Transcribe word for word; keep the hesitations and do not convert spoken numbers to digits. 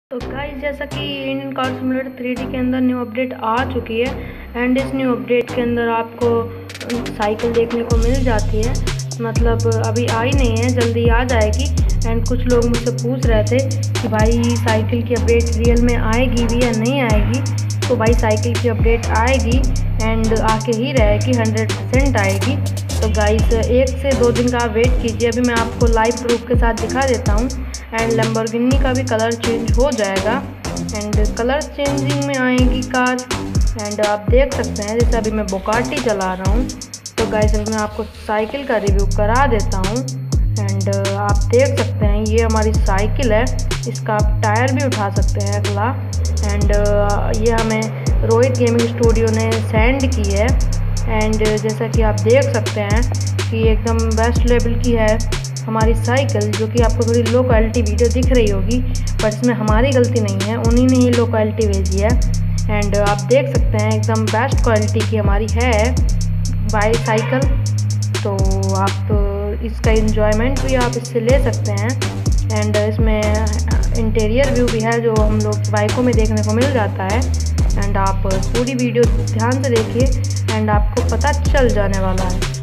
तो गाइस, जैसा कि Indian car simulator three D के अंदर न्यू अपडेट आ चुकी है एंड इस न्यू अपडेट के अंदर आपको साइकिल देखने को मिल जाती है। मतलब अभी आई नहीं है, जल्दी आ जाएगी। एंड कुछ लोग मुझसे पूछ रहे थे कि भाई साइकिल की अपडेट रियल में आएगी भी या नहीं आएगी। तो भाई साइकिल की अपडेट आएगी एंड आके ही रहेगी, हंड्रेड परसेंट आएगी। तो गाइस एक से दो दिन का वेट कीजिए। अभी मैं आपको लाइव प्रूफ के साथ दिखा देता हूँ। एंड लैम्बोर्गिनी का भी कलर चेंज हो जाएगा एंड कलर चेंजिंग में आएगी कार। एंड आप देख सकते हैं, जैसे अभी मैं बुगाटी चला रहा हूँ। तो गाइस अभी मैं आपको साइकिल का रिव्यू करा देता हूँ। एंड आप देख सकते हैं ये हमारी साइकिल है, इसका आप टायर भी उठा सकते हैं अगला। एंड ये हमें रोहित गेमिंग स्टूडियो ने सेंड की है। एंड जैसा कि आप देख सकते हैं कि एकदम बेस्ट लेवल की है हमारी साइकिल, जो कि आपको थोड़ी लो क्वालिटी वीडियो दिख रही होगी, बट इसमें हमारी गलती नहीं है, उन्हीं ने ही लो क्वालिटी भेजी है। एंड आप देख सकते हैं एकदम बेस्ट क्वालिटी की हमारी है बाई साइकिल। तो आप इसका इंजॉयमेंट भी आप इससे ले सकते हैं। एंड इसमें इंटीरियर व्यू भी है जो हम लोग बाइकों में देखने को मिल जाता है। एंड आप पूरी वीडियो ध्यान से देखिए एंड आपको पता चल जाने वाला है।